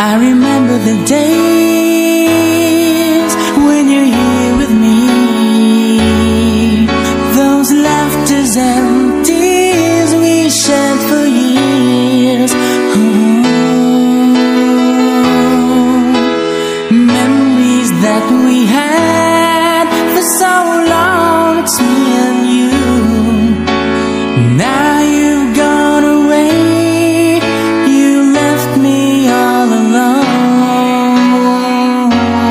I remember the days when you're here with me, those laughters and tears we shared for years. Memories that we had for so long, it's me and you. Now you've gone away, you left me all alone.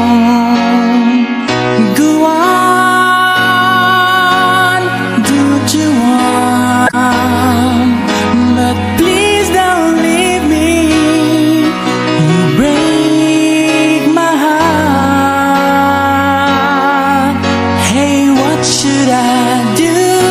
Go on, do what you want, but please don't leave me. You break my heart. Hey, what should I do?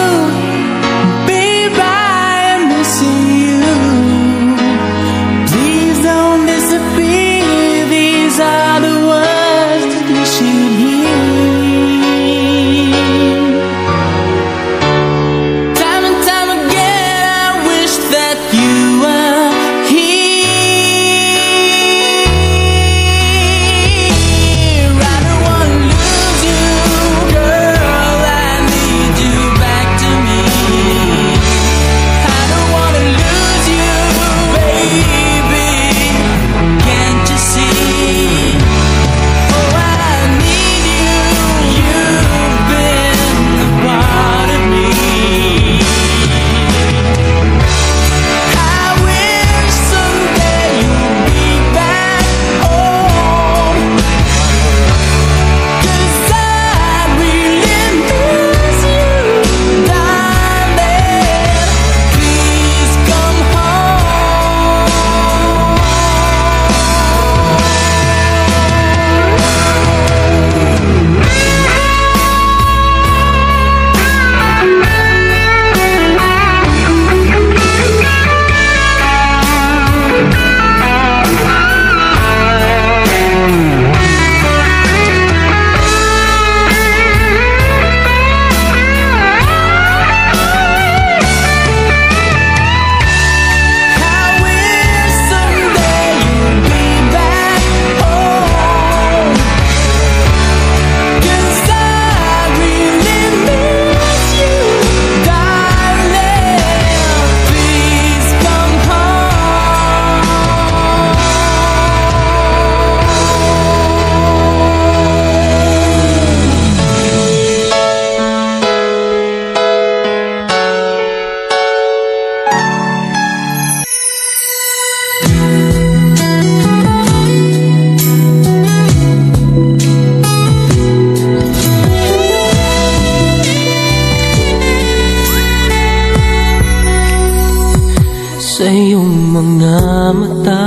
Sa iyong mga mata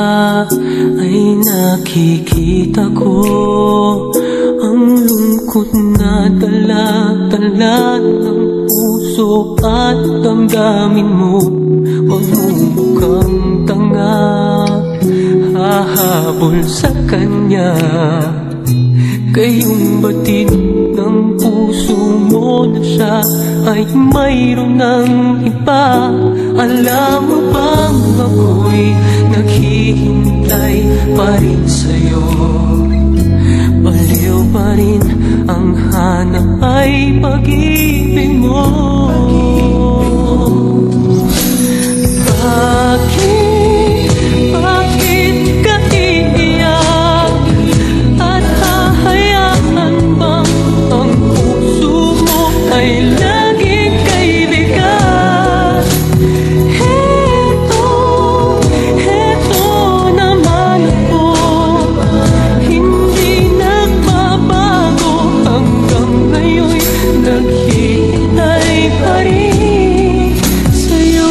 ay nakikita ko ang lungkot na dala-dala ng puso at damdamin mo. Magmumukhang tanga, hahabol sa kanya. Kayong batid ng puso mo na siya ay mayroon ng iba. Alam mo bang ako'y naghihintay pa rin sa'yo? Baliw pa rin ang hanap ay pag-ibig mo. Bakit ka iiyak? At hahayaan bang ang puso mo ay laging kaibigan? Heto naman ako, hindi nagbabago hanggang ngayon, naghihintay pa rin sa'yo.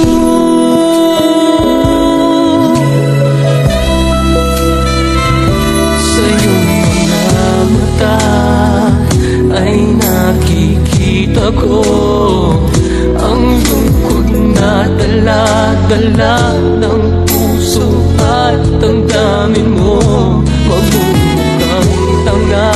Sa iyong mga mata ay nakikita ko ang lungkot na dala-dala ng puso at damdamin mo. Magmumukhang tanga,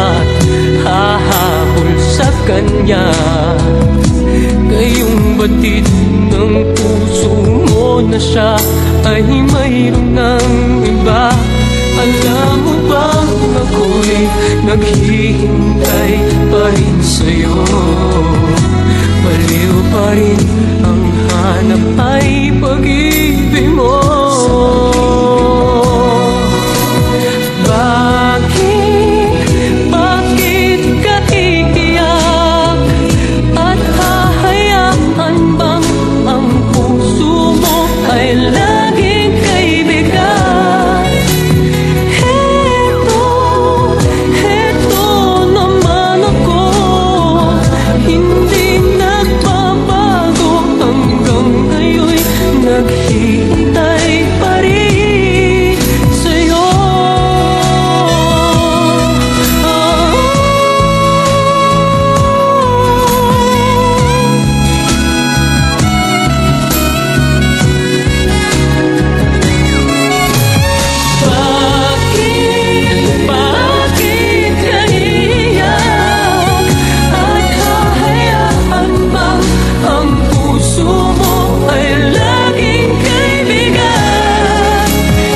hahabol sa kanya. Kayong batid ng puso mo na siya ay mayroon ng iba. Alam mo bang ako'y naghihintay pa rin sa'yo? Baliw pa rin ang hanap ay pag-ibig mo. Bakit ka iiyak? At hahayaan bang ang puso mo ay laging kaibigan? Heto naman ako, hindi nagbabago hanggang ngayon'y naghihintay pa rin sa'yo. Bakit ka iiyak? At hahayaan bang ang puso mo ay laging kaibigan?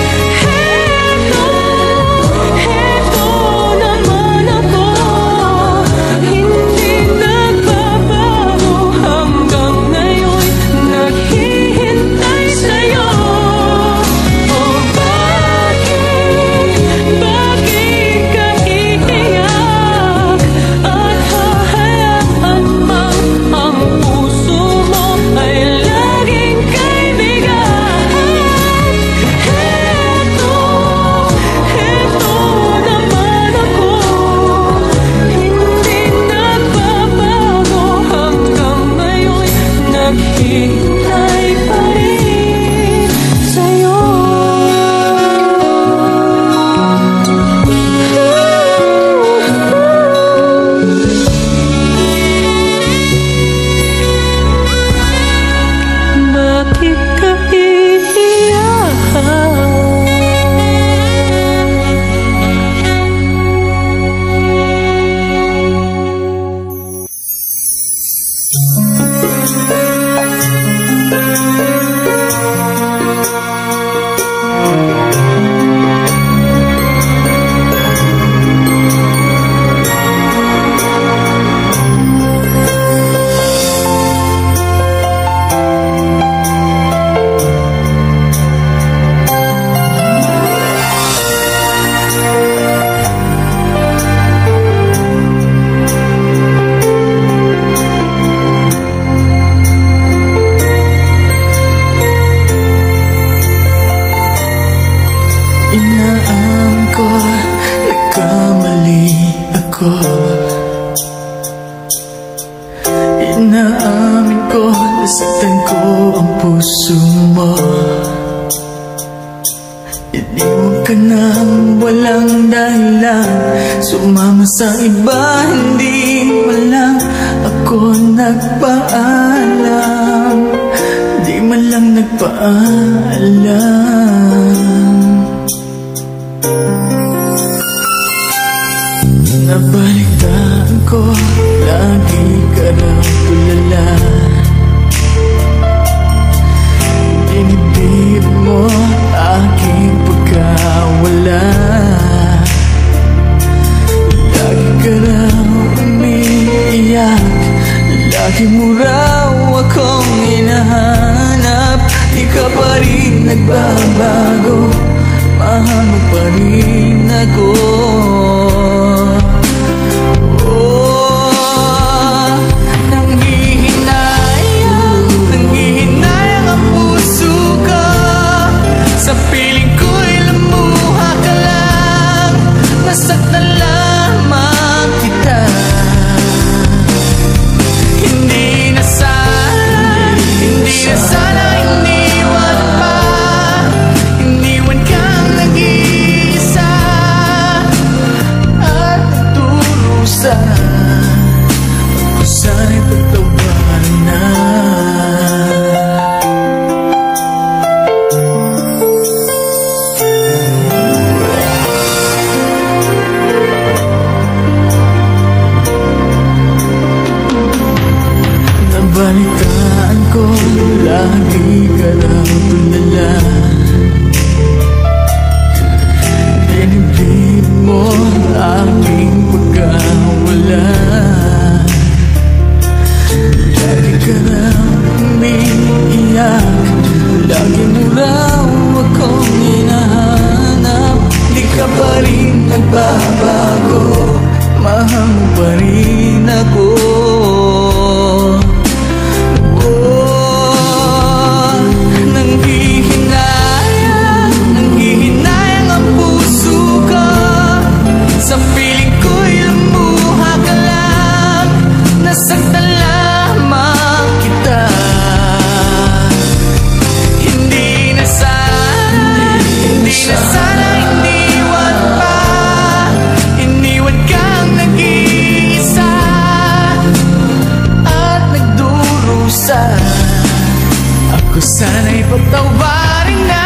Heto naman ako, hindi nagbabago hanggang ngayon'y naghihintay sa'yo. Oh, bakit ka iiyak? At hahayaan bang ang puso mo ay laging kaibigan? Heto naman ako, hindi nagbabago hanggang ngayon'y naghihintay pa rin sa'yo. Bakit ka iiyak? Inaam ko, nagkamali ako. Inaamin ko, nasaktan ko ang puso mo. Iniwan ka nang walang dahilan, sumama sa iba, hindi man lang ako nagpaalam. Di man lang nagpaalam. Nabalitaan ko, lagi ka raw tulala. Dinibdib mo aking pagkawala. Lagi ka raw umiiyak, lagi mo raw akong hinahanap. Di ka pa rin nagbabago, mahal mo pa rin ako. Nanghihinayang ang puso ko, sa piling ko'y lumuha ka lang. Nasaktan lamang kita, hindi na sana iniwan pa. Iniwan kang nag-iisa. na sana iniwan pa, iniwan kang nag-iisa at nagdurusa. Ako sana'y pagtawarin na.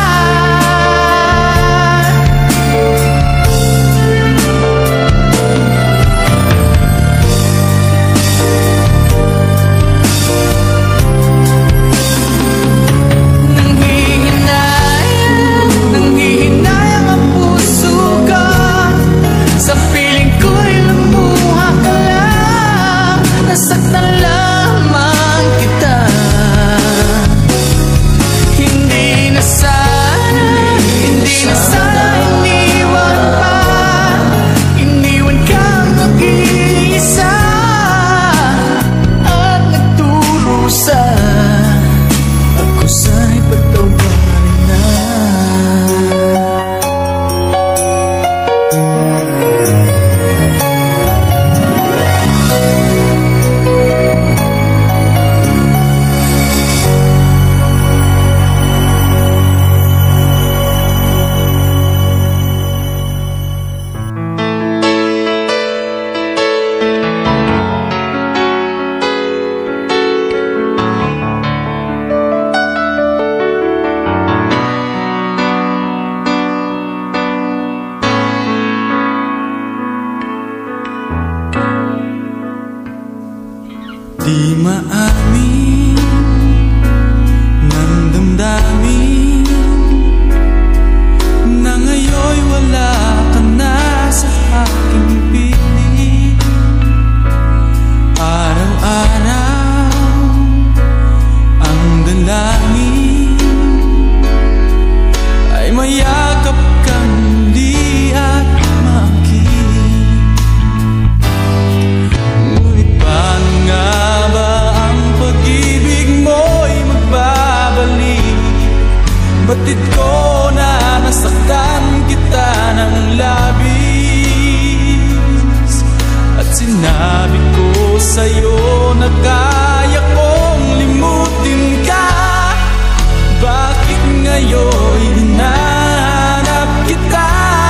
Nanghihinayang ang puso ko, sa piling ko'y lumuha ka lang, nasaktan lamang kita. Hindi na sana iniwan pa, iniwan kang nag-iisa at nagdurusa. Ako sana'y pagtawarin na. Di maamin ng damdamin na ngayon'y wala ka na sa aking piling. Araw-araw ang dalangin ay mayakap ka muli at makinig. Ngunit paano nga ba ang pag-ibig mo'y magbabalik? Batid ko na nasaktan kita ng labis, at sinabi ko sa'yo na kaya kong limutin ka. Bakit ngayon hinahanap kita?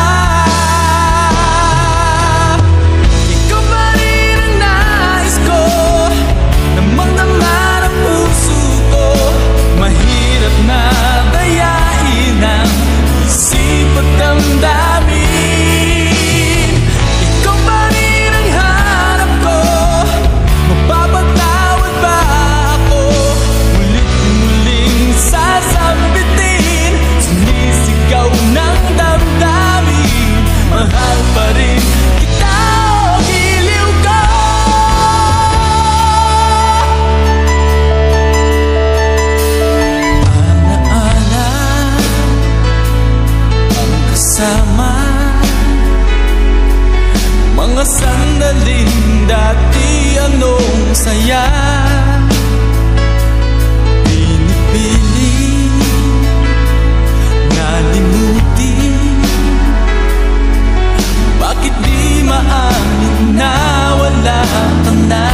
Ikaw pa rin ang nais ko, namang-dama ng puso ko. Mahirap na dayain ang isip at damdamin. Ikaw pa rin ang hanap ko, mapapatawad ba ako? Mulit-muling sasambitin, sinisigaw ng damdamin. Mahal pa rin kita o giliw ko. Alaala ang kasama, mga sandaling dati anong saya. Pinipili nalimutin, bakit di maamin na wala ka na?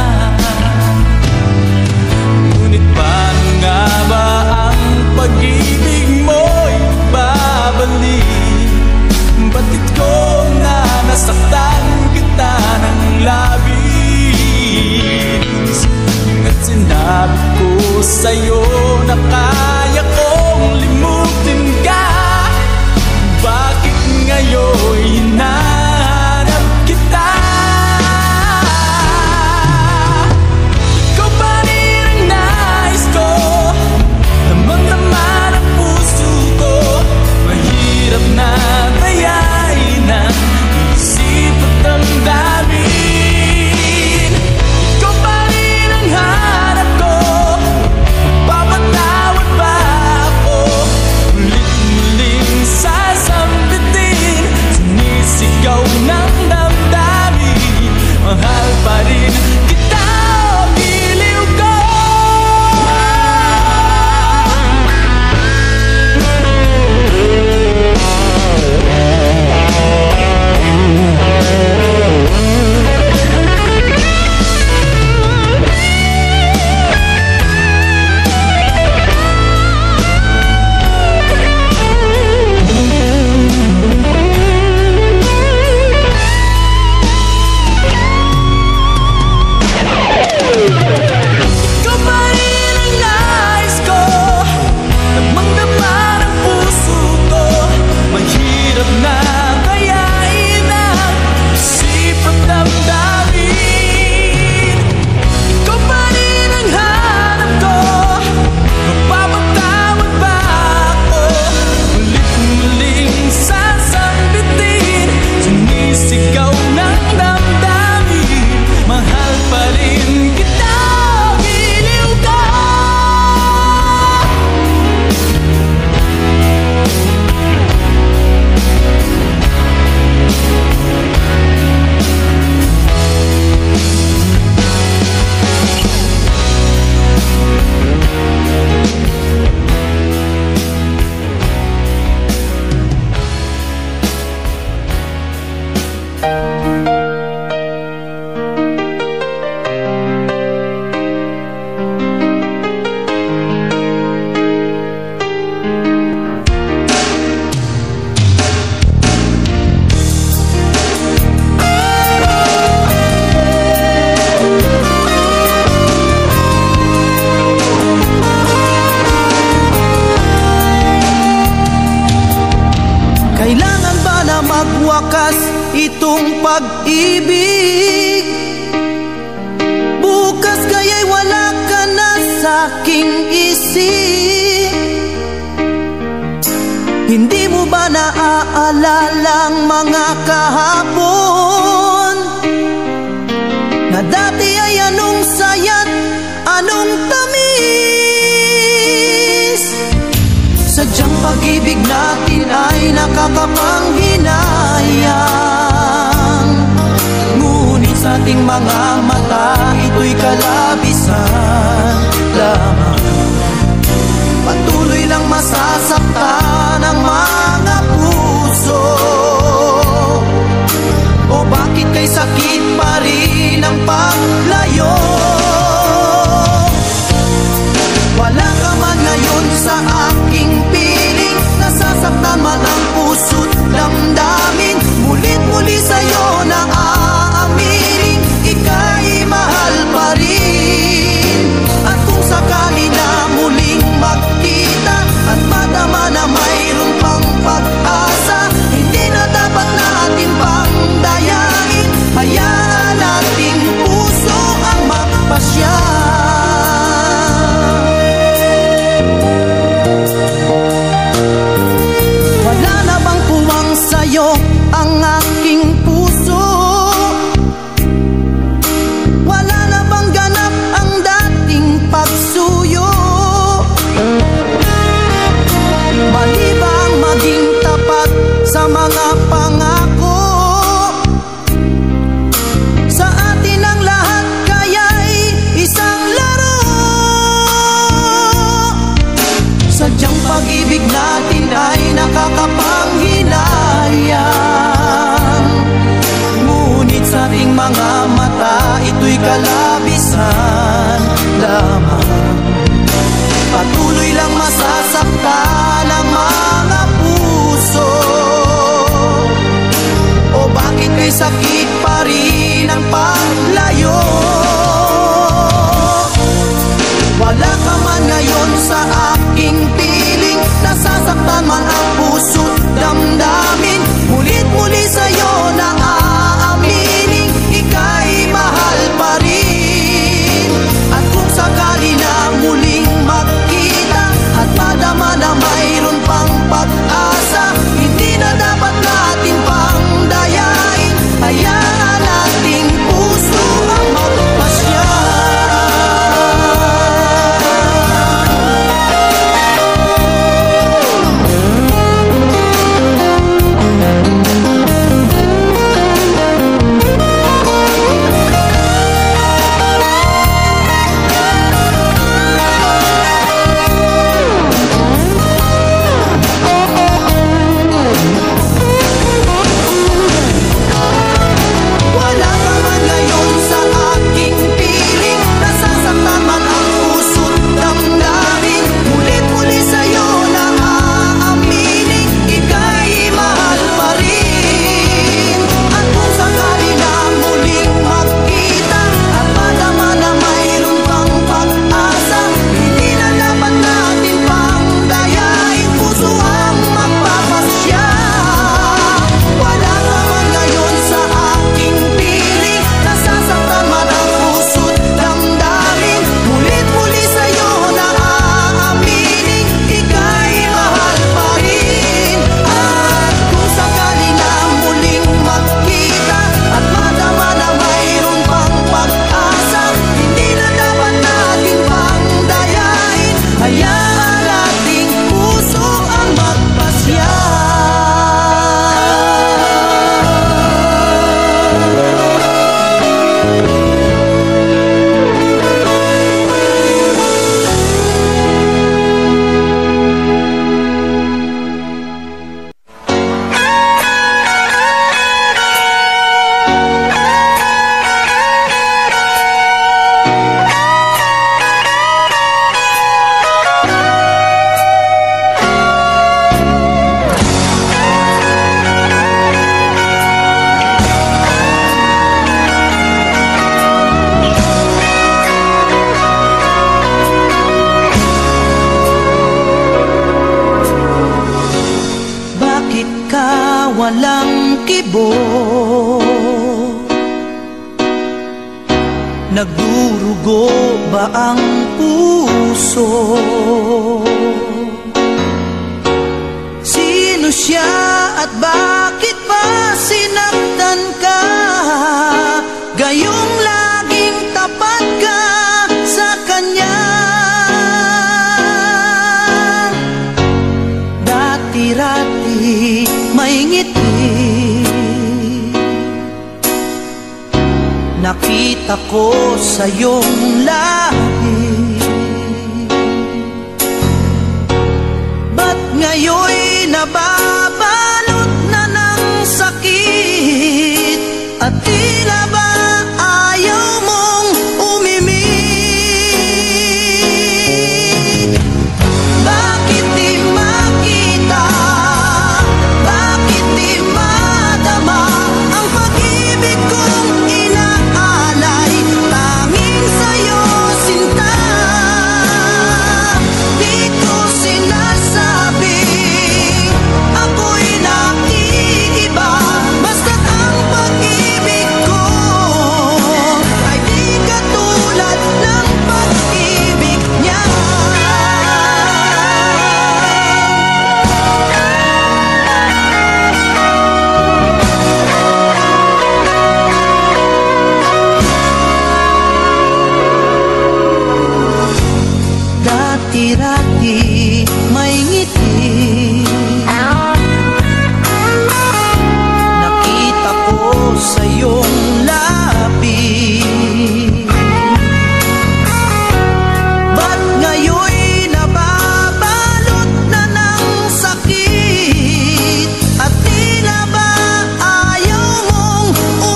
Ngunit paano nga ba ang pag-ibig mo'y babalik? Batid ko na nasaktan kita ng labis, Kailangan ba na magwakas itong pag-ibig? Bukas kaya'y wala ka na sa'king isip. Hindi mo ba naaalalang mga kahapon na dati ay anong saya't anong tamis? Sadyang pag-ibig natin ay nakakapanghinayang, ngunit sa ating mga mata ito'y kalabisan lamang. Patuloy lang masasaktan ang mga puso. O bakit kay sakit pa rin ang paglayo? Wala ka man ngayon sa aking piling, nasasaktan man ang puso't damdamin. Mulit-muli sa'yo na aaminin, ika'y mahal pa rin. At kung sakali na muling magkita at madama na mayroon pang pag-asa, hindi na dapat natin pang dayain. Hayaan nating puso ang magpasya. Wala na bang puwang sa'yo ang aking puso? Wala na bang ganap ang dating pagsuyo? Mali ba ang maging tapat sa mga pangako? Sa atin ang lahat kaya'y isang laro. Sadyang pag-ibig natin ay nakakapanghinayang, ngunit sa ating mga mata ito'y kalabisan lamang. Patuloy lang masasaktan ang mga puso. walang kibo. Nagdurugo ba ang puso? Sino siya at bakit ba sinaktan ka? Gayong laging tapat ka sa kanya. Dati-rati may ngiti, nakita ko sa iyong lahi. Ba't ngayon'y nababalot na ng sakit? At tila ba ayaw mong umimik? Bakit di makita? Bakit di madama ang pag-ibig kong inaalay? Tanging sa'yo sinta, di ko sinasabing ako'y naiiba. Basta't ang pag-ibig ko ay di katulad ng pag-ibig niya. Dati-rati may ngiti, nakita ko sa iyong labi. Ba't ngayon'y nababalot na ng sakit? At tila ba ayaw mong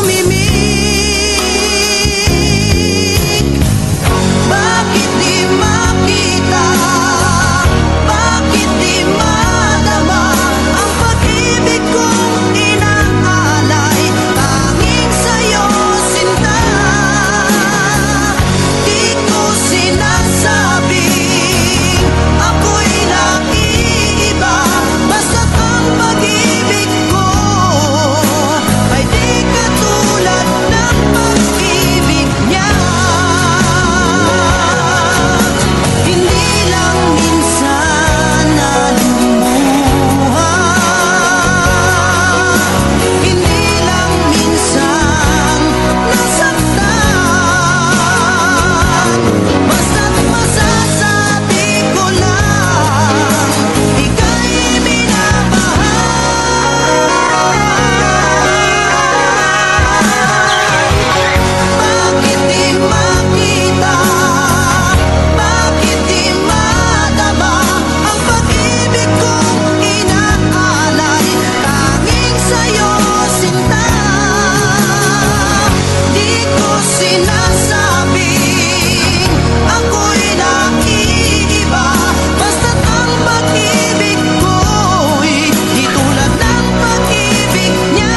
umimik? Bakit di makita? Bakit di madama ang pag-ibig kong inaalay? Tanging sa'yo sinta, di ko sinasabing ako'y naiiba. Basta't ang pag-ibig ko ay di katulad ng pag-ibig niya. Hindi lang minsan nalumuha, hindi lang minsan nasaktan. Basta't masasabi ko lang, ika'y minamahal. Bakit di makita? Bakit di madama ang pag-ibig kong inaalay? Tanging sa'yo sinta, di ko sinasabing ako'y naiiba. Basta't ang pag-ibig ko'y di tulad ng pag-ibig niya.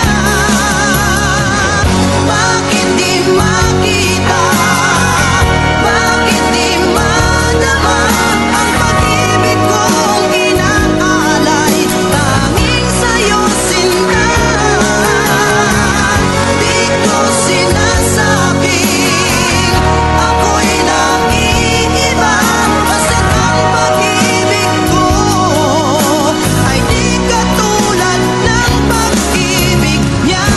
Bakit di makita? Bakit di madama ang pag-ibig kong inaalay? Tanging sa'yo sinta, di ko sinasabing ako'y naiiba. Basta't ang pag-ibig ko ay di katulad ng pag-ibig niya.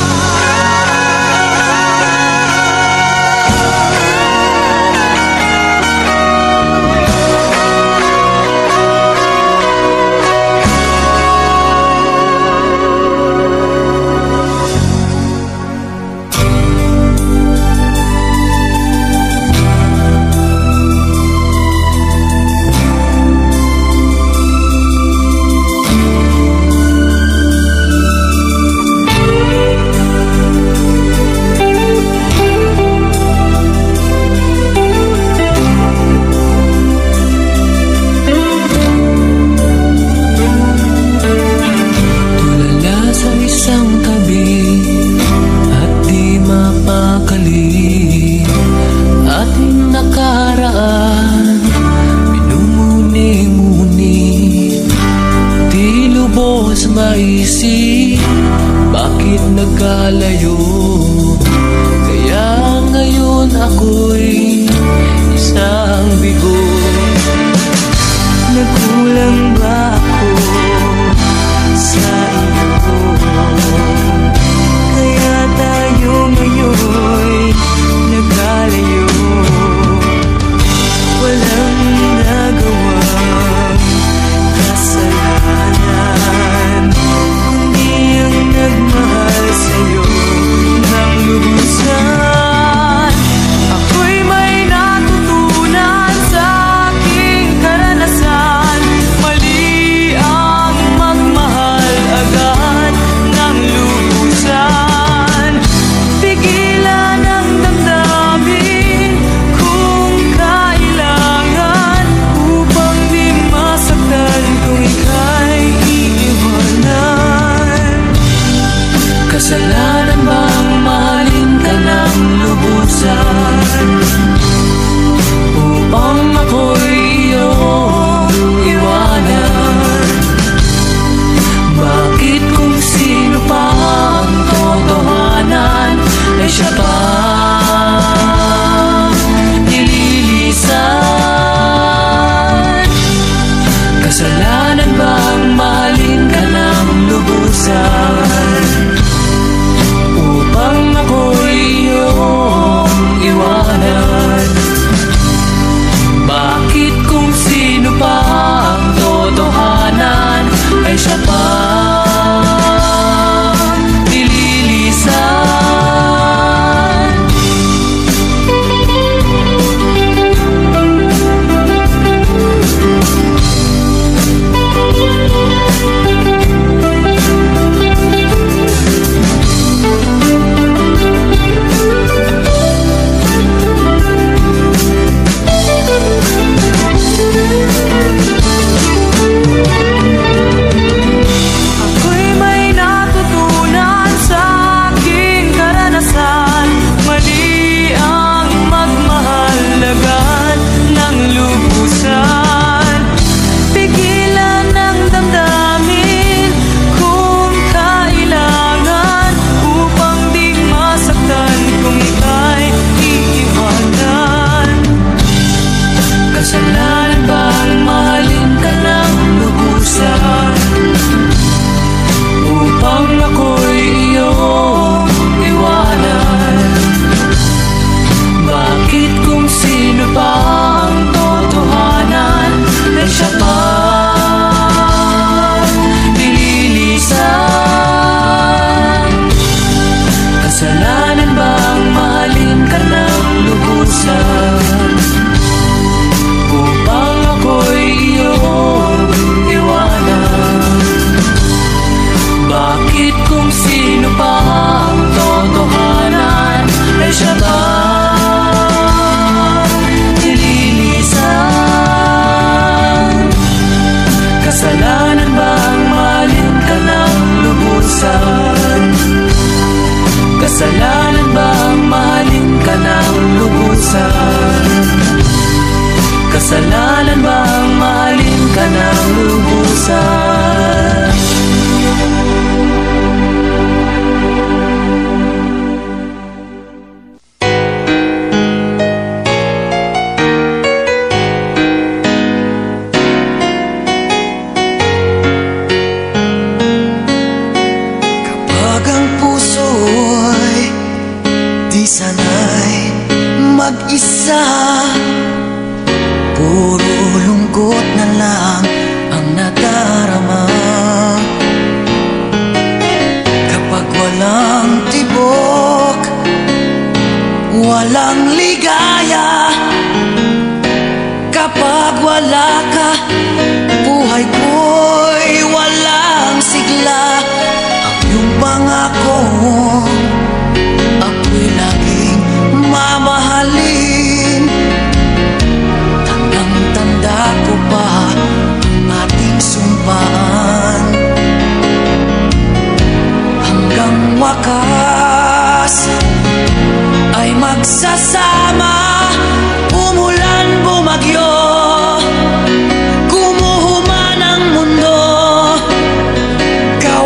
Tulala sa isang tabi at di mapakali, ating nakaraan minumuni-muni, di lubos maisip bakit nagkalayo. Kaya ngayon ako'y isang bigo. Nagkulang ba ako sa iyo? Kaya tayo ngayon'y nagkalayo. Walang nagawang kasalanan, hindi ang nagmahal sa'yo ng lubusan. Ako'y may natutunan sa aking karanasan. Mali ang magmahal agad ng lubusan. Pigilan ang damdamin kung kailangan, upang di masaktan kung ika'y iiwanan. Kasalanan bang mahalin ka ng lubusan, upang ako'y iyong iwanan? Bakit kung sino pa ang totohanan ay siya pa nililisan? Kasalanan bang mahalin ka ng lubusan, upang ako'y iyong iwanan? Bakit kung sino pa ang totohanan ay siya pa nililisan? Ako'y may natutunan sa aking karanasan. Mali ang magmahal agad ng lubusan. Pigilan ang damdamin kung kailangan, upang di masaktan kung ika'y iiwanan. Kasalanan bang mahalin ka ng lubusan, upang ako'y iyong iwanan? Bakit kung sino pa ang totohanan ay siya pa nililisan? Kasalanan bang mahalin ka ng lubusan, upang ako'y iyong iwanan? Bakit kung sino pa ang totohanan ay siya pa nililisan? Kasalanan bang mahalin ka ng lubusan? Kasalanan bang mahalin ka ng lubusan? Kasalanan bang mahalin ka ng lubusan? Kapag ang puso'y di sanay mag-isa, puro lungkot na lang ang nadarama. Kapag walang tibok, walang ligaya, kapag wala ka, buhay ko'y walang sigla. Ang iyong pangako, ako'y laging mamahalin. Tandang-tanda ko pa ang ating sumpaan. Hanggang wakas ay magsasama. Umulan, bumagyo, kumuhuman ang mundo,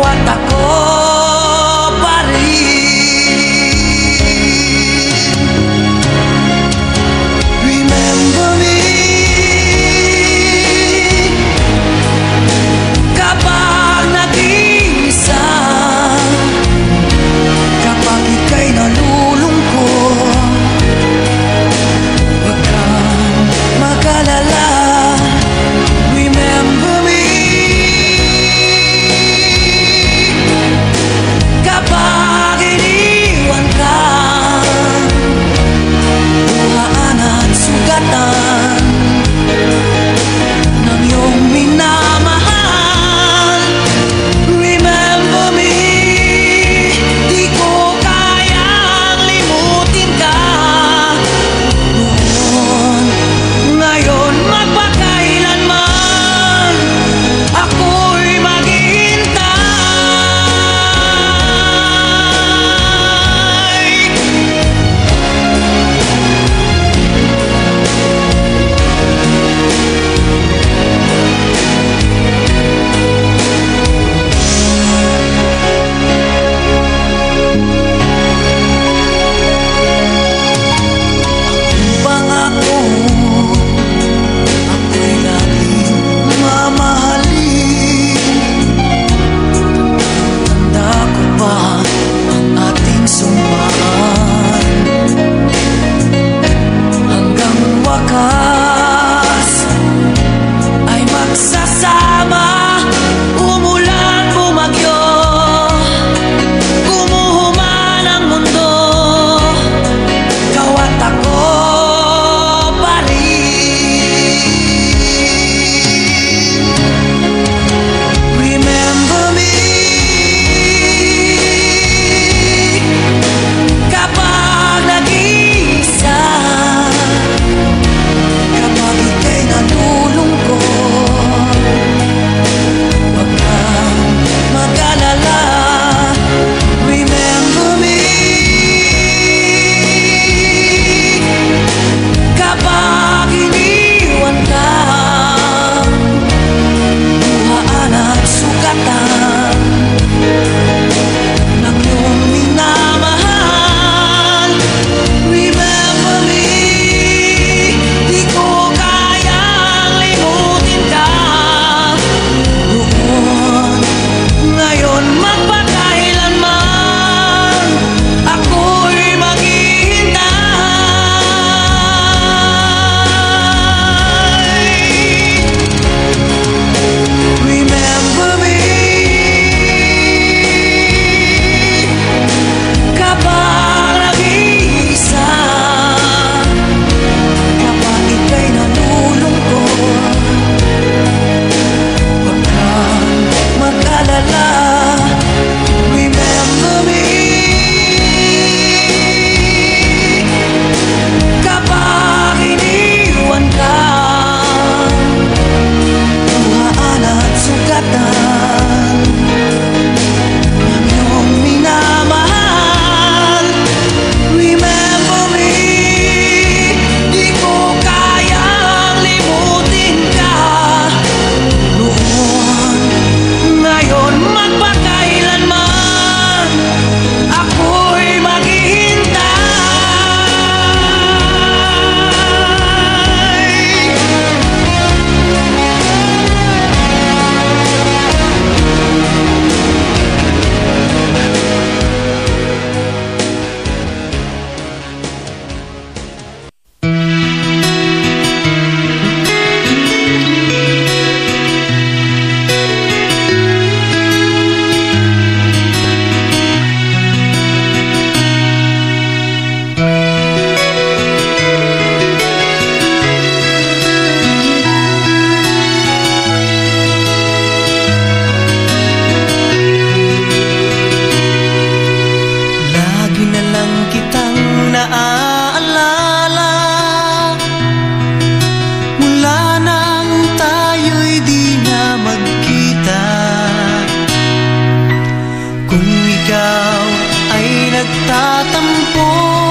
nagtatampo.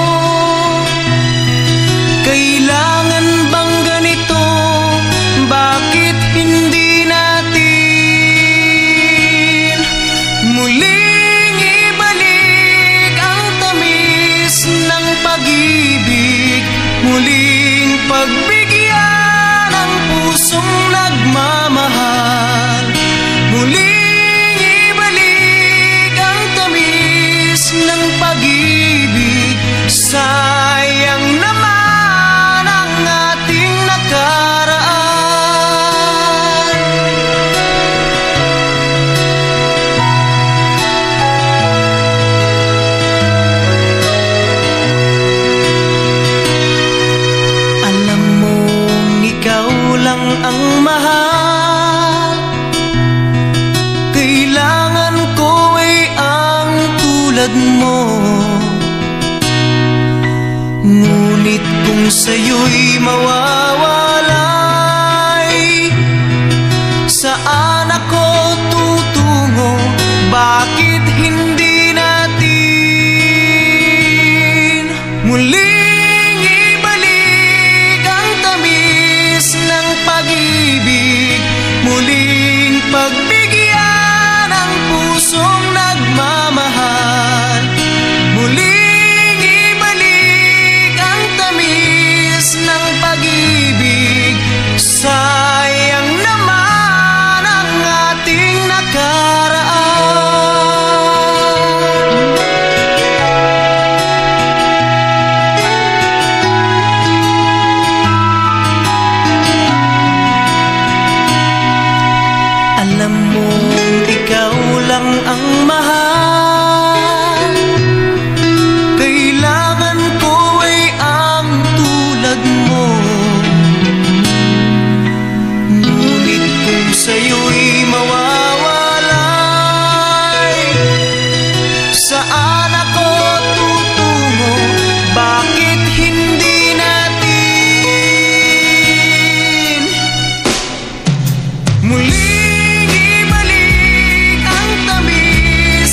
Kailangan bang ganito? Bakit hindi natin muling ibalik ang tamis ng pag-ibig? Muling pagbigyan ang pusong nagmamahal. Muling ibalik ang tamis ng pag-ibig. Sayang naman ang ating nakaraan. Alam mong ikaw lang ang mahal. Kailangan ko ay ang tulad mo. Ngunit kung sa'yo'y mawawalay, saan ako tutungo? Bakit hindi natin muling ibalik ang tamis ng pag-ibig? Muling pagbigyan ang pusong nagmamahal. Muling ibalik ang tamis ng pag-ibig. Sayang naman ang ating nakaraan. Alam mo, ikaw lang ang mahal. Kailangan ko ay ang tulad mo. Ngunit kung sa'yo'y mawawalay, saan ako tutungo? Bakit hindi natin muling ibalik ang tamis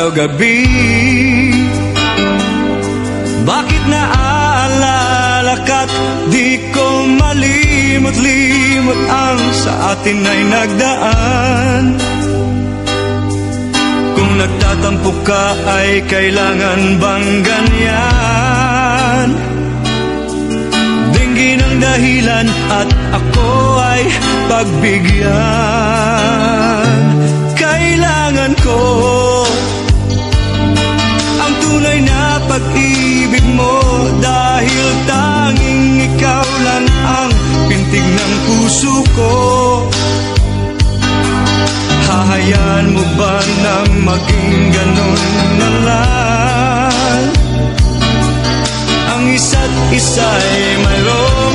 araw-gabi. Bakit naaalala ka't di ko malimot-limot ang sa atin ay nagdaan? Kung nagtatampo ka ay kailangan bang ganyan? Dinggin ang dahilan at ako ay pagbigyan. Kailangan ko ang tunay na pag-ibig mo, dahil tanging ikaw lang ang pintig ng puso ko. Hahayaan mo ba na maging ganon na lang? Ang isa't isa'y mayroong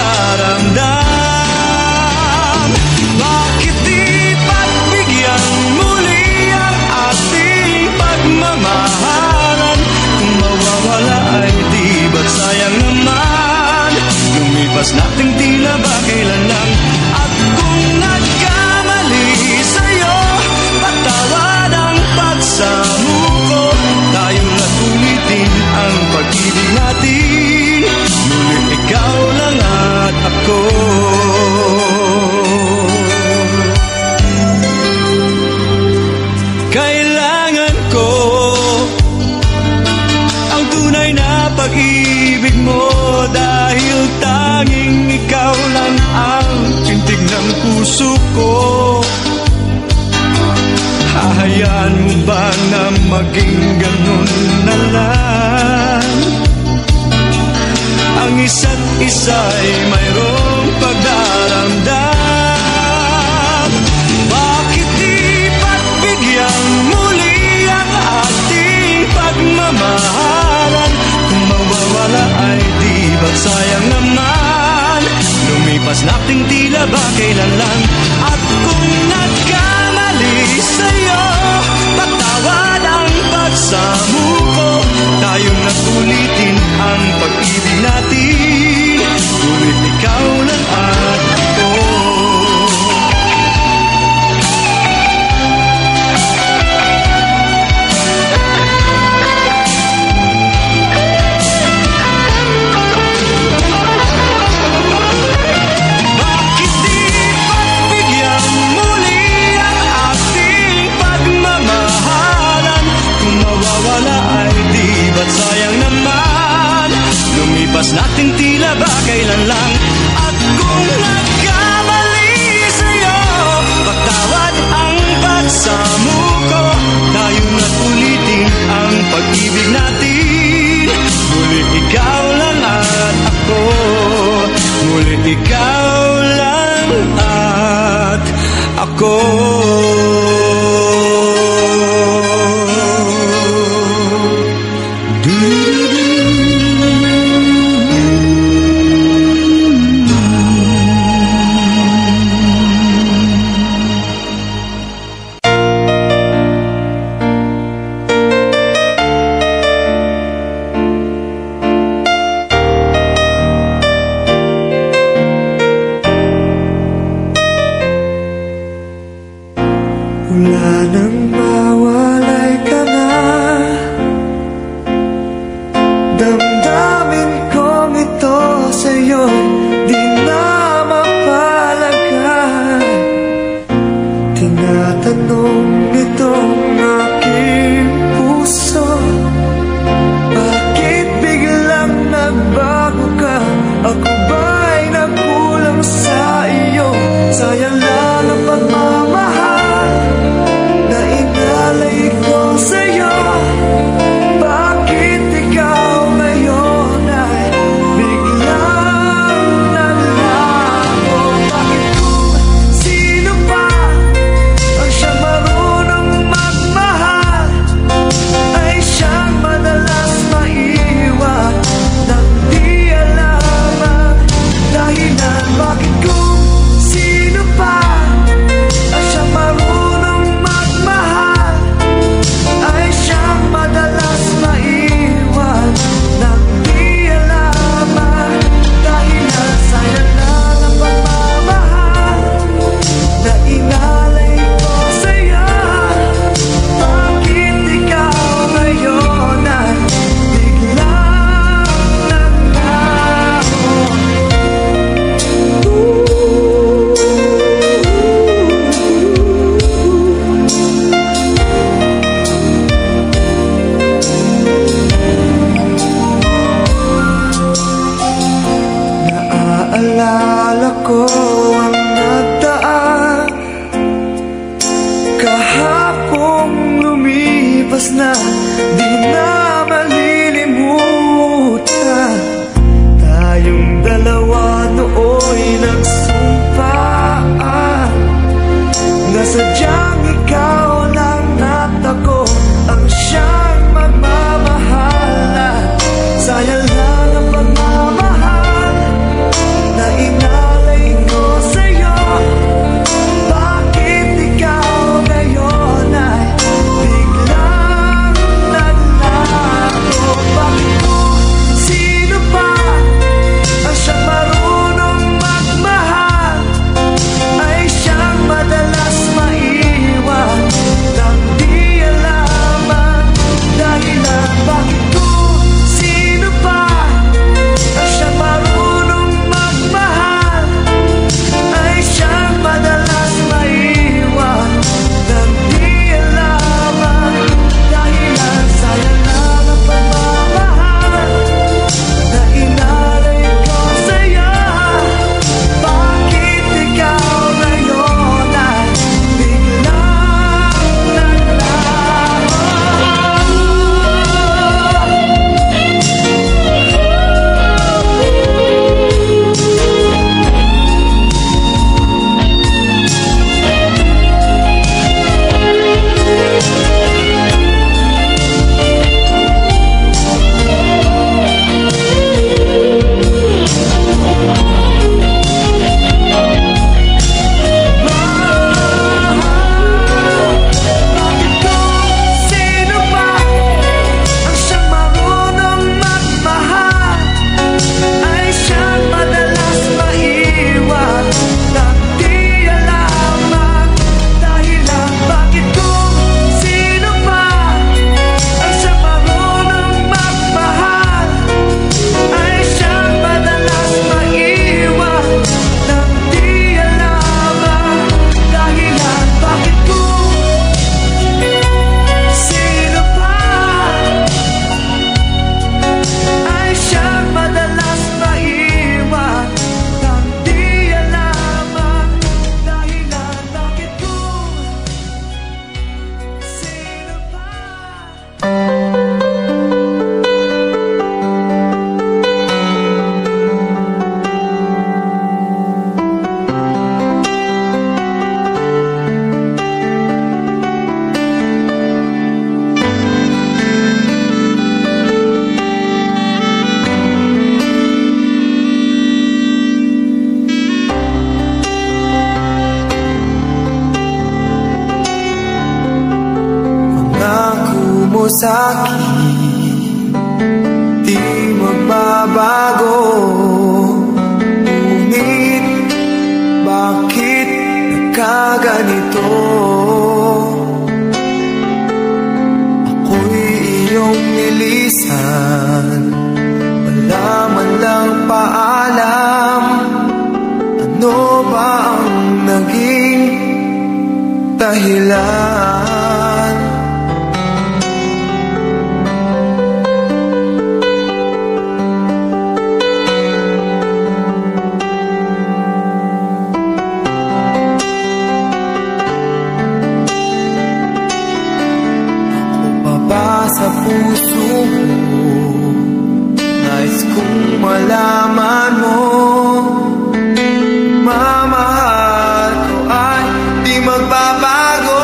pagdaramdam. Bakit di pagbigyan muli ang ating pagmamahalan? Kung mawawala ay di ba't sayang naman? Lumipas nating tila ba kailan lang? At kung nagkamali sa'yo, patawad ang pagsamuko. Tayo na't ulitin ang pag-ibig natin. Ngunit ikaw lang at ako. Kailangan ko ang tunay na pag-ibig mo, dahil tanging ikaw lang ang tintig ng puso ko. Hahayaan mo ba na maging ganon na lang? Ang isa't isa'y mayroong pagdaramdam. Bakit di pagbigyan muli ang ating pagmamahalan? Kung mawawala ay di ba't sayang naman? Lumipas nating tila ba kailan lang? At kung nagkamali sa'yo, patawad ang pagsamuko. Tayo na't ulitin ang pag-ibig natin. Ngunit ikaw lang at ako. Bakit di pagbigyan muli ang ating pagmamahalan? Kung mawawala ay di ba't sayang naman? Lumipas nating tila ba kailan lang? At kung nagkamali sa'yo, patawad ang pagsamuko. Tayo na't ulitin ang pag-ibig natin. Ngunit ikaw lang at ako. Ngunit ikaw lang at ako. sa'kin di magbabago. Ngunit bakit nagkaganito? Ako'y iyong nilisan, wala man lang paalam. Ano ba ang naging dahilan? Ako pa ba sa puso mo? Nais kong malaman mo, mamahal ko ay di magbabago.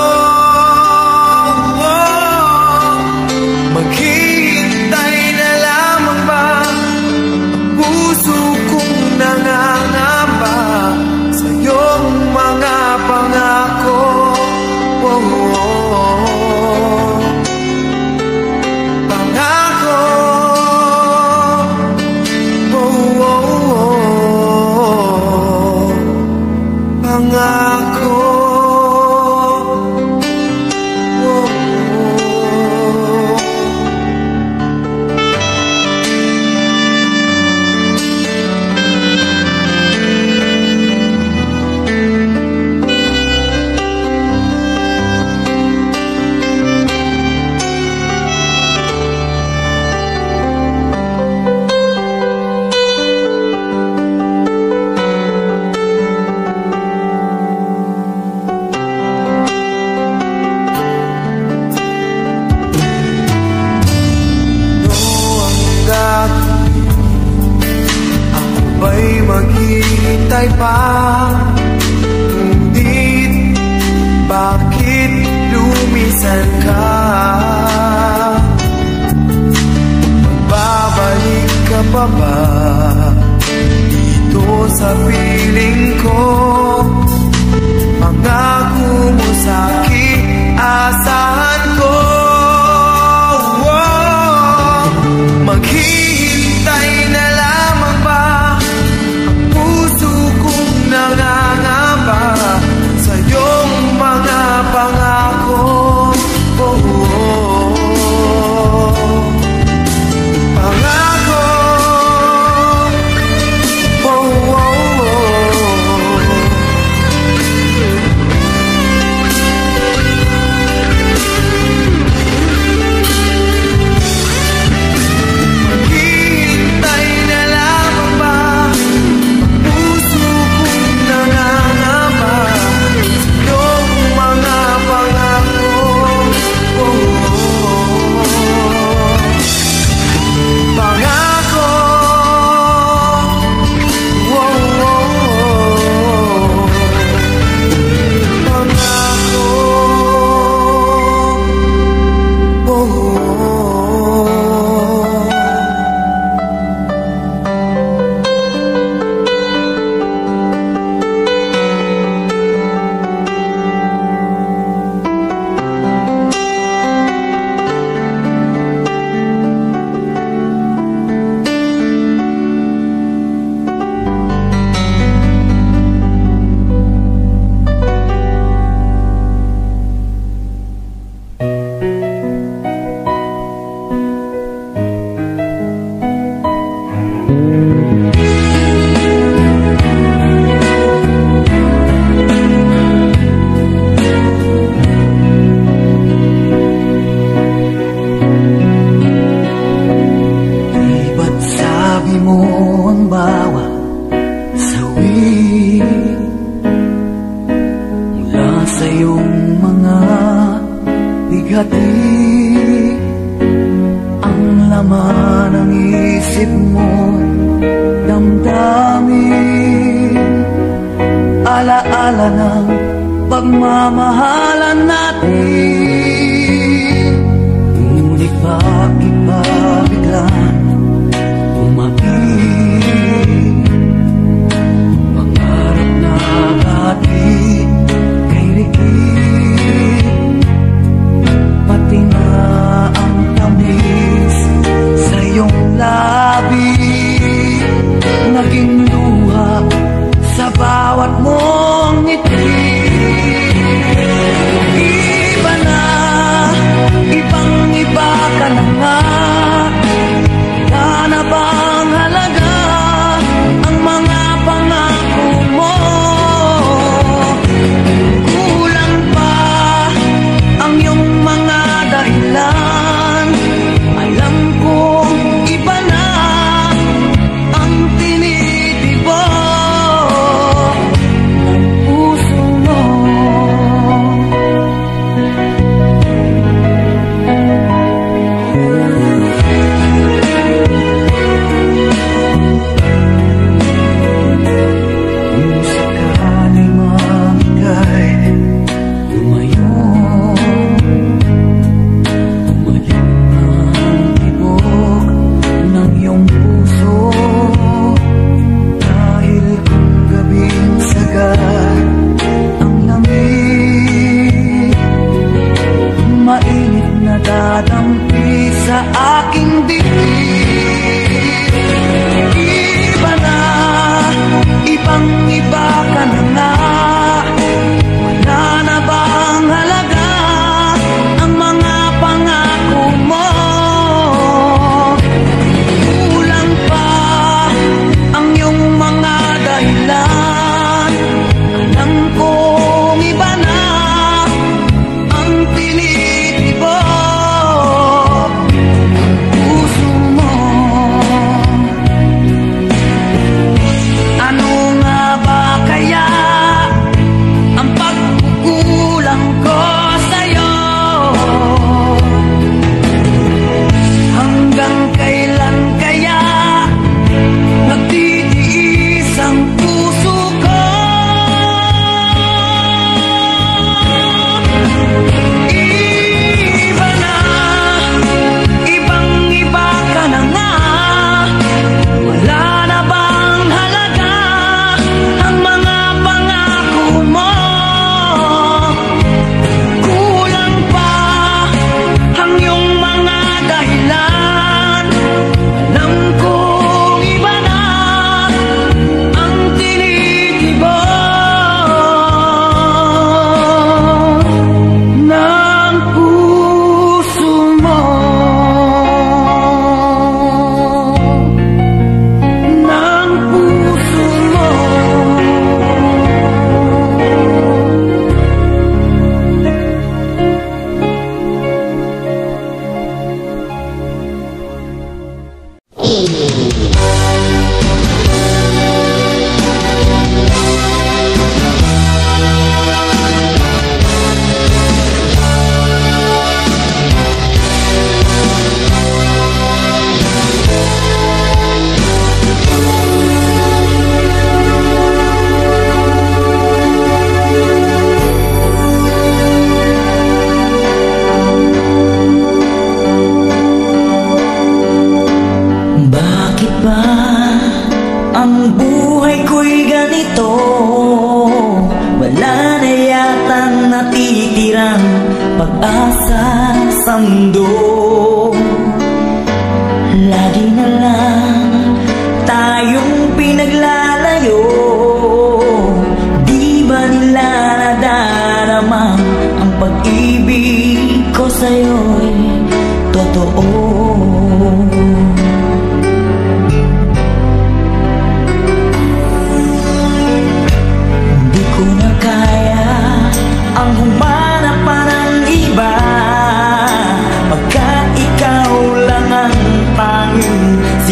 Maghihintay na lamang ba ang puso kong nangangamba sa iyong mga pangako? Pangako. Pangako. Maghihintay pa, ngunit bakit lumisan ka? Magbabalik ka pa ba dito sa piling ko? Pangako mo sa'kin, asahan ko. Maghihintay na lamang ba nangangamba sa iyong mga pangako? Pangako. Maghihintay na lamang ba ang laman ng isip mo, damdamin, alaala ng pagmamahalan natin. Ngunit bakit ba biglang umapit? Pangarap na dati kay Ricky, pati na ang aking dibdib. Iba na, ibang iba ka na nga. Wala na bang halaga ang mga pangako mo? Kulang pa ang iyong mga dahilan. Alam kong iba na ang tinitibok puso mo. Ano nga ba kaya ang pagkukulang ko sa'yo? Hanggang kailan kaya nagtitiis ang puso ko? Iba na, ibang iba ka na nga. Wala na bang halaga ang mga pangako mo? Kulang pa ang iyong mga dahilan. Alam kong iba na ang tinitibok ng puso mo. Ng puso mo. Bakit ba ang buhay ko'y ganito? Wala na yatang natitirang pag-asa sa mundo. Lagi na lang tayong pinaglalayo. Di ba nila nadarama ang pag-ibig ko sa'yo'y totoo? Di ko na kaya ang humanap pa ng iba, pagkat ikaw lang ang tanging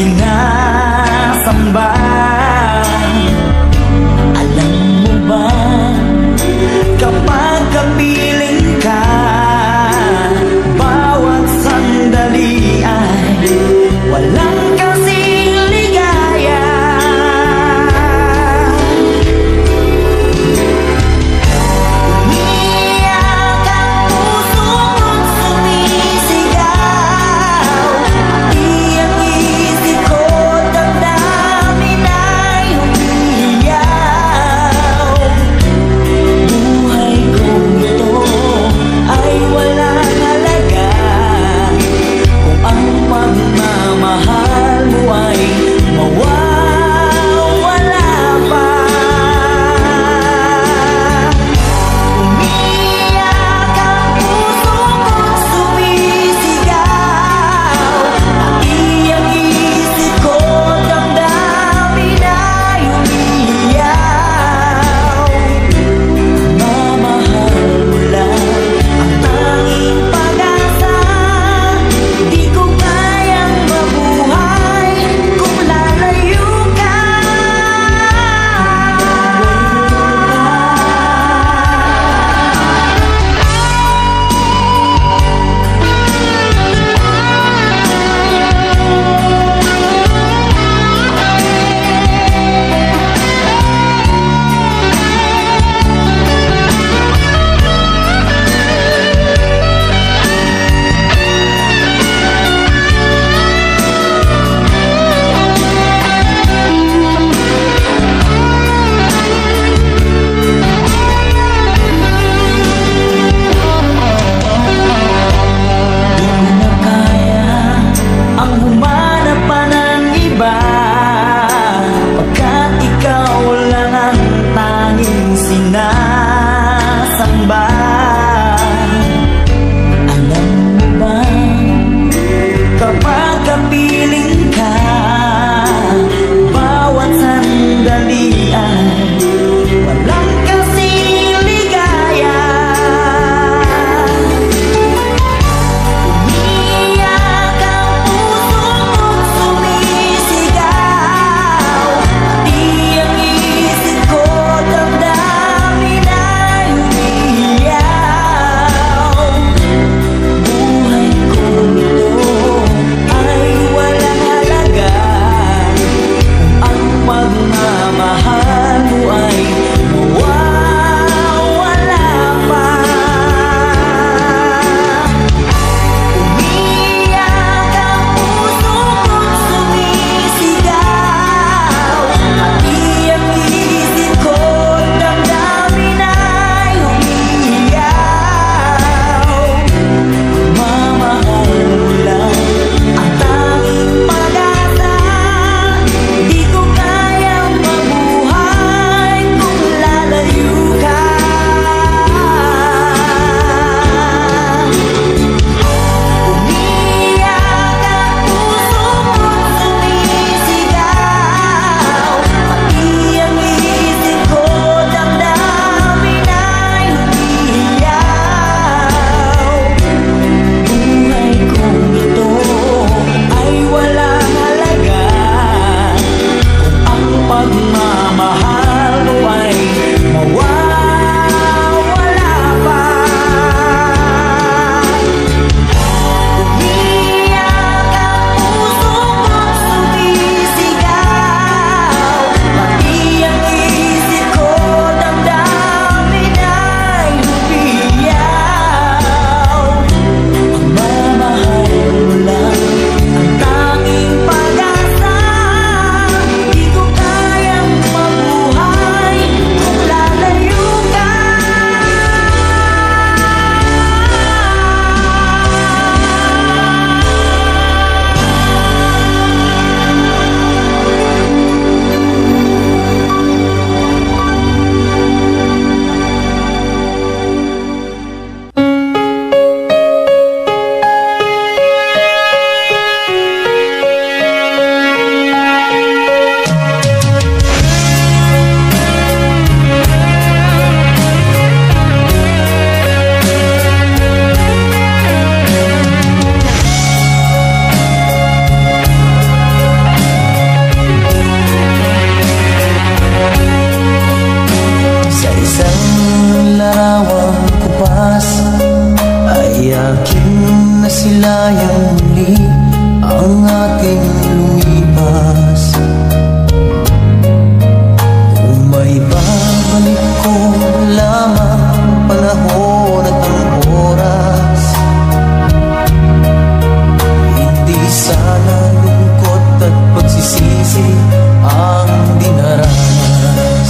pagsisisi ang dinaranas.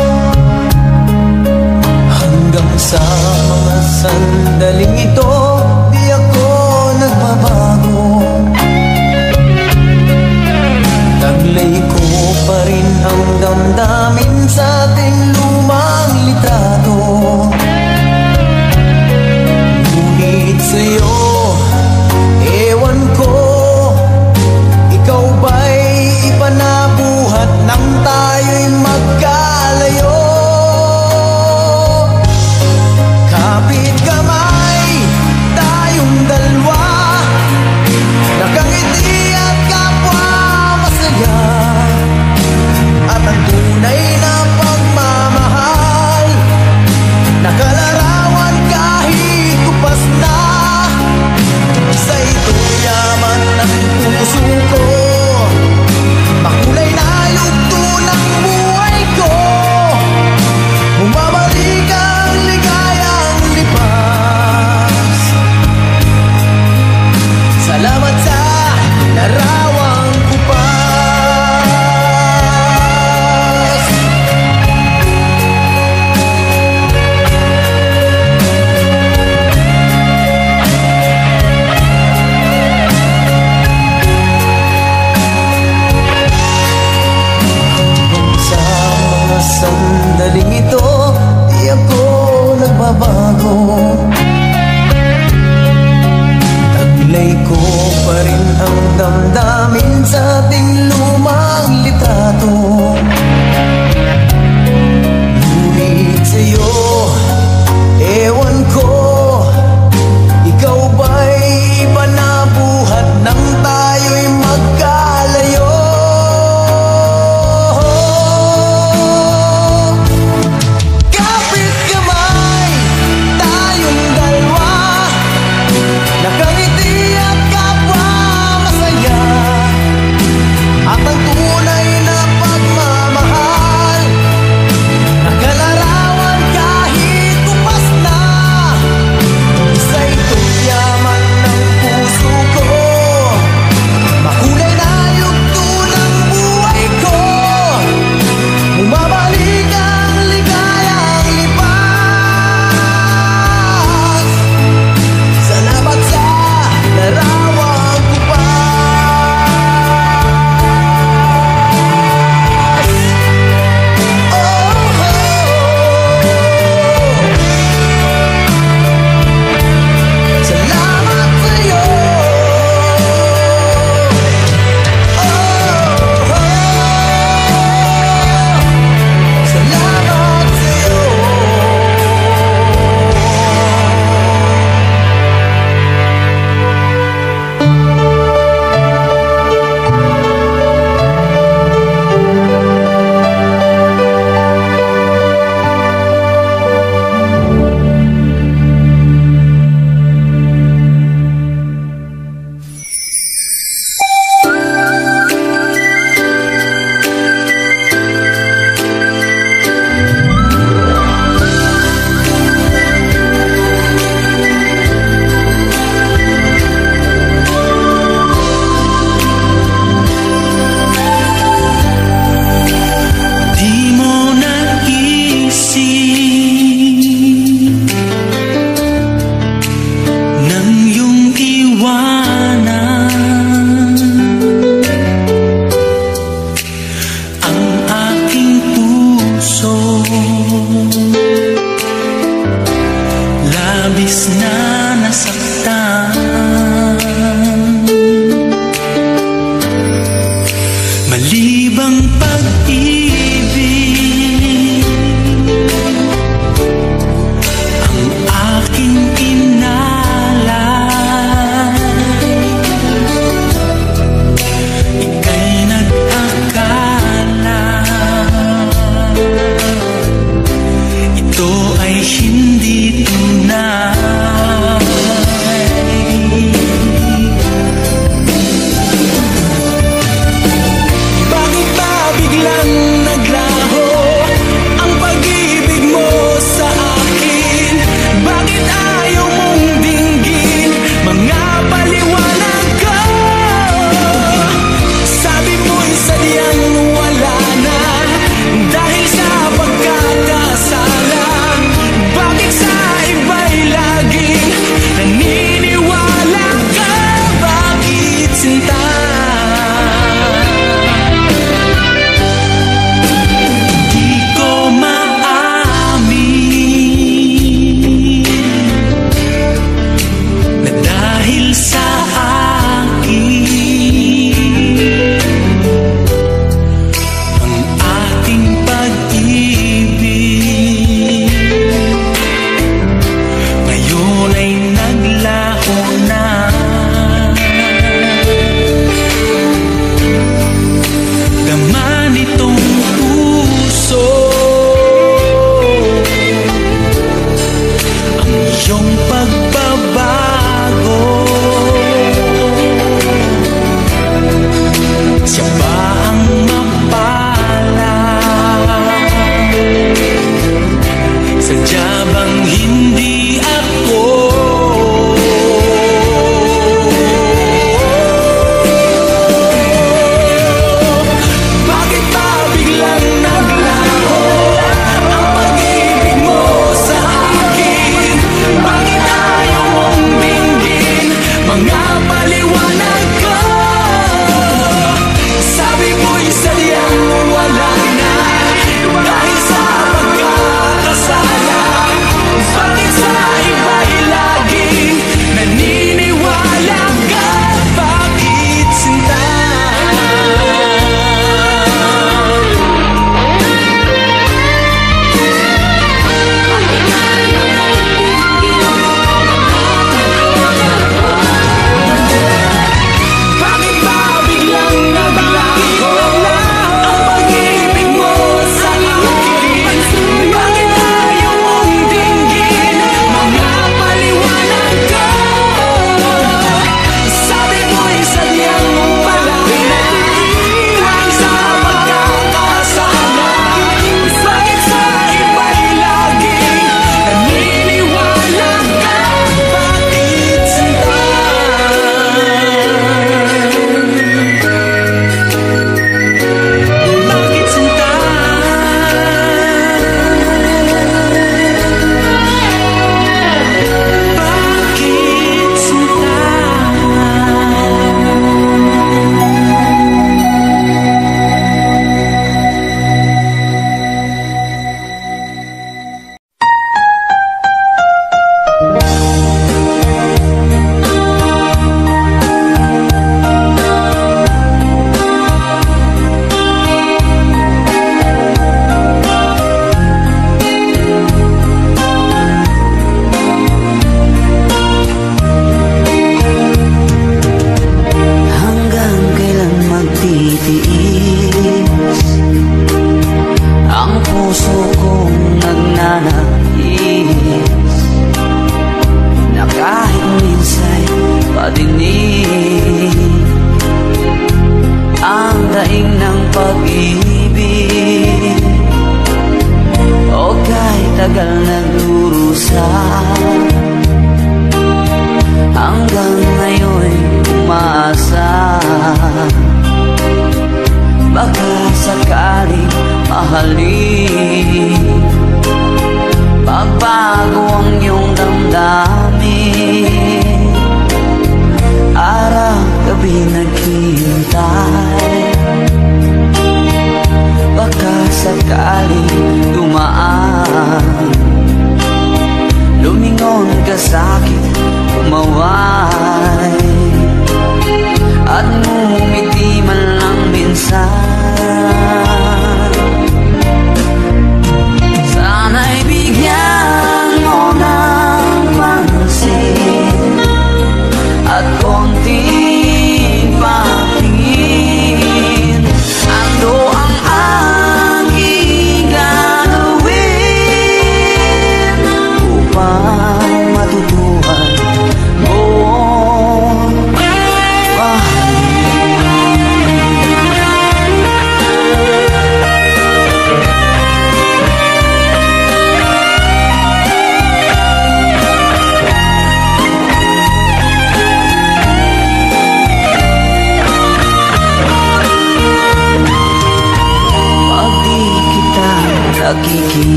Hanggang sa mga sandaling ito, di ako nagbabago. Taglay ko pa rin ang damdamin sa ating lumang litrato. Ngunit sa'yo, ewan ko, ikaw ba'y ipanabuhat nang tayo'y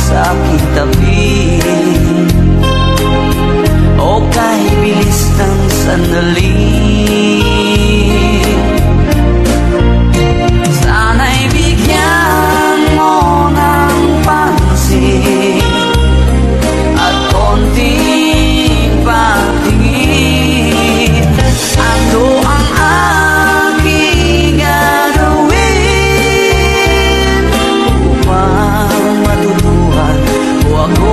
sa aking tabi, o kahit bilis ng sandali. Sana'y bigyan mo ng pansin at konting patingin. Ano ang aking gagawin upang matutuhan mo ako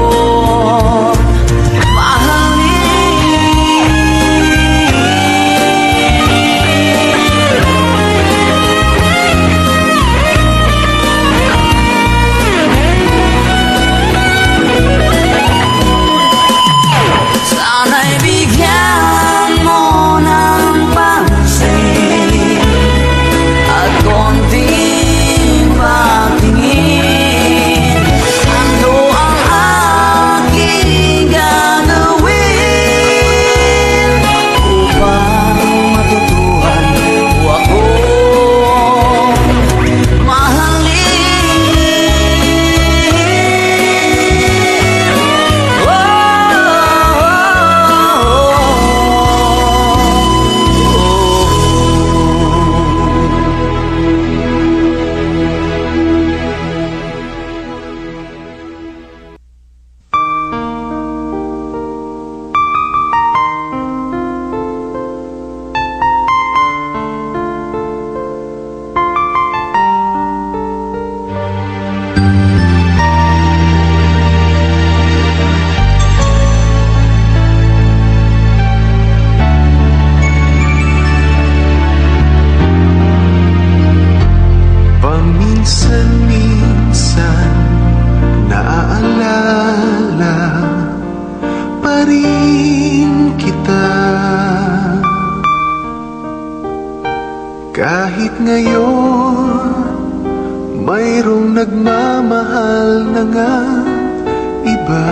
kahit ngayon mayroong nagmamahal na nga iba.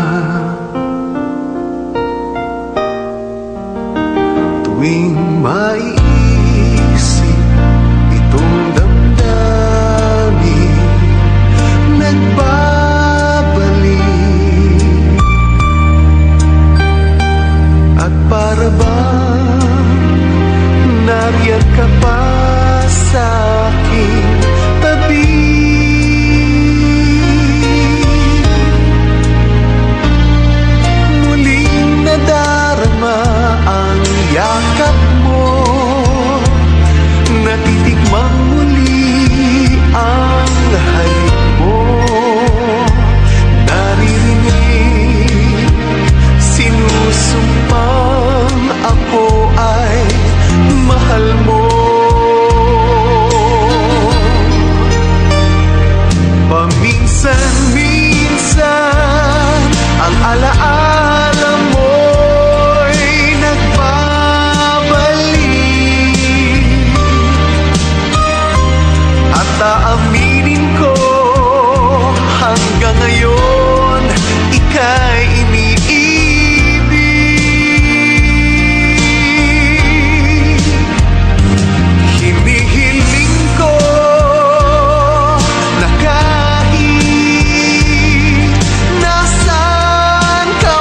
Tuwing maiisip itong damdamin, nagbabalik at para bang nariyan ka pa sa aking tabi. Muling nadarama ang yakap mo, natitikmang muli ang halik mo. Naririnig sinusumpang ako ay mahal mo. Paminsan-minsan ang alaala mo'y nagbabalik, at aaminin ko hanggang ngayon ika'y ka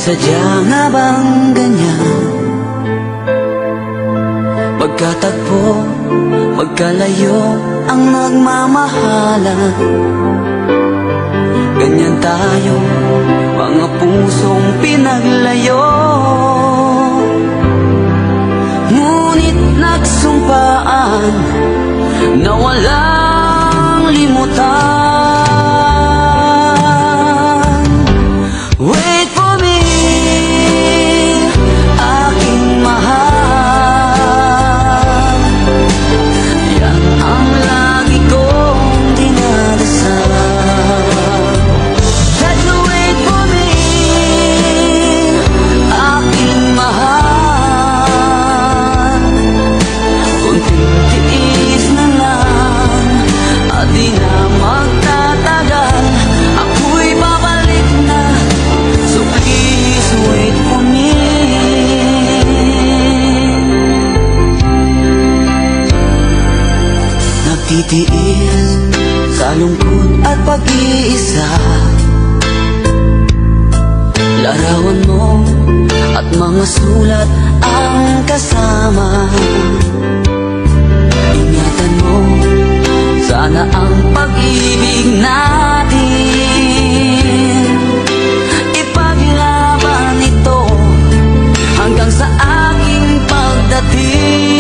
Sadya nga bang ganyan? Magkatagpo, magkalayo ang magmamahalan. Ganyan tayo, mga pusong pinaglayo. Ngunit nagsumpaan na walang limutan. Wait for me, aking mahal. Yan ang lagi kong dinadasal. That you wait for me, aking mahal. Kunting tiis na lang at di na magtatagal. Ako'y babalik na, so please wait for me. Nagtitiis sa lungkot at pag-iisa, larawan mo at mga sulat ang kasama. Ingatan mo, sana ang pag-ibig natin. Ipaglaban ito hanggang sa aking pagdating.